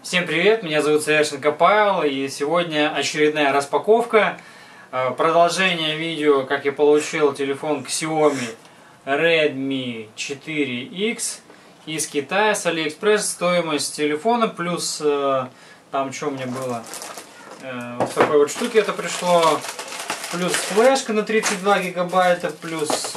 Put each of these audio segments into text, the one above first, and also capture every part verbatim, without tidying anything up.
Всем привет, меня зовут Совершенко Павел, и сегодня очередная распаковка, продолжение видео, как я получил телефон Xiaomi Redmi четыре икс из Китая с AliExpress. Стоимость телефона плюс, там что у меня было, вот такой вот штуки это пришло, плюс флешка на тридцать два гигабайта, плюс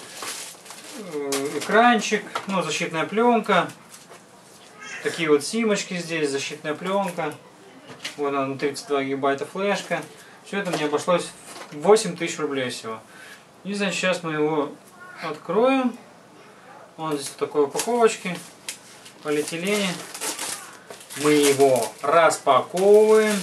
экранчик, ну, защитная пленка. Такие вот симочки здесь, защитная пленка. Вот она на тридцать два гигабайта флешка. Все это мне обошлось в восемь тысяч рублей всего. И значит, сейчас мы его откроем. Он здесь в такой упаковочке, полиэтилене. Мы его распаковываем.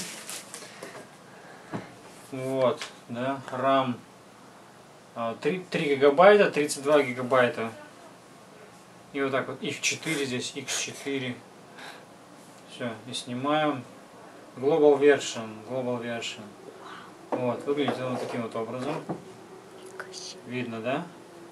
Вот, да, RAM три гигабайта, тридцать два гигабайта. И вот так вот, икс четыре здесь, икс четыре. Все, и снимаем. Global Version, Global Version. Вот, выглядит он вот таким вот образом. Видно, да?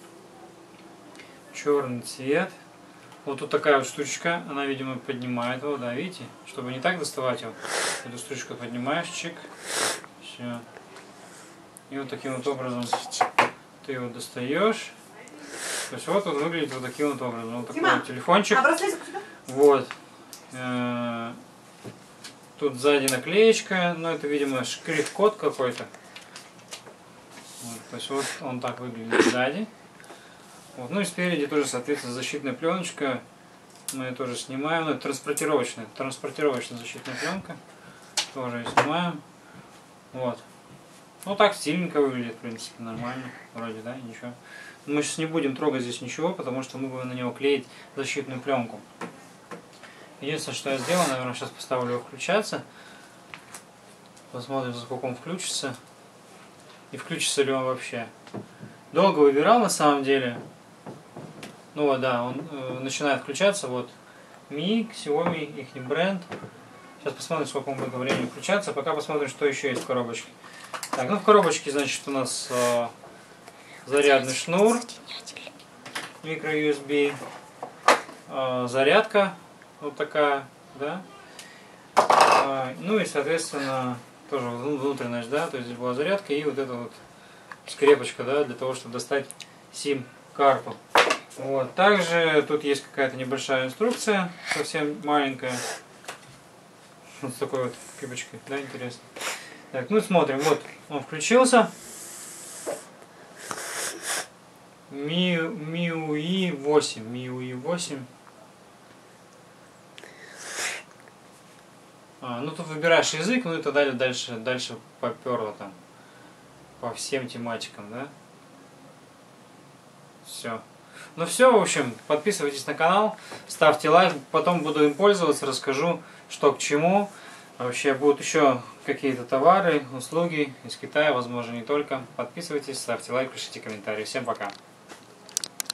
Черный цвет. Вот тут такая вот штучка, она, видимо, поднимает его, да, видите? Чтобы не так доставать его, эту штучку поднимаешь, чик. Все. И вот таким вот образом ты его достаешь. То есть вот он выглядит вот таким вот образом. Вот такой вот телефончик. Вот. Тут сзади наклеечка, но это, видимо, штрих-код какой-то. Вот, то есть вот он так выглядит сзади. Вот. Ну и спереди тоже, соответственно, защитная пленочка. Мы ее тоже снимаем. Ну, это транспортировочная, транспортировочная защитная пленка. Тоже ее снимаем. Вот. Ну так стильненько выглядит, в принципе, нормально. Вроде, да, ничего. Мы сейчас не будем трогать здесь ничего, потому что мы будем на него клеить защитную пленку. Единственное, что я сделал, наверное, сейчас поставлю его включаться. Посмотрим, за сколько он включится. И включится ли он вообще. Долго выбирал, на самом деле. Ну вот, да, он э, начинает включаться. Вот Mi, Xiaomi, их бренд. Сейчас посмотрим, сколько он будет времени включаться. Пока посмотрим, что еще есть в коробочке. Так, ну в коробочке, значит, у нас э, зарядный шнур, микро ю эс би, э, зарядка. Вот такая, да. А, ну и, соответственно, тоже внутренность, да, то есть здесь была зарядка и вот эта вот скрепочка, да, для того, чтобы достать сим-карту. Вот. Также тут есть какая-то небольшая инструкция, совсем маленькая. Вот с такой вот кипочкой, да, интересно. Так, ну смотрим, вот он включился. ми ю и восемь, ми ю и восемь. А, ну тут выбираешь язык, ну и тогда дальше, дальше поперло там по всем тематикам, да? Все. Ну все, в общем, подписывайтесь на канал, ставьте лайк, потом буду им пользоваться, расскажу, что к чему. Вообще будут еще какие-то товары, услуги из Китая, возможно, не только. Подписывайтесь, ставьте лайк, пишите комментарии. Всем пока!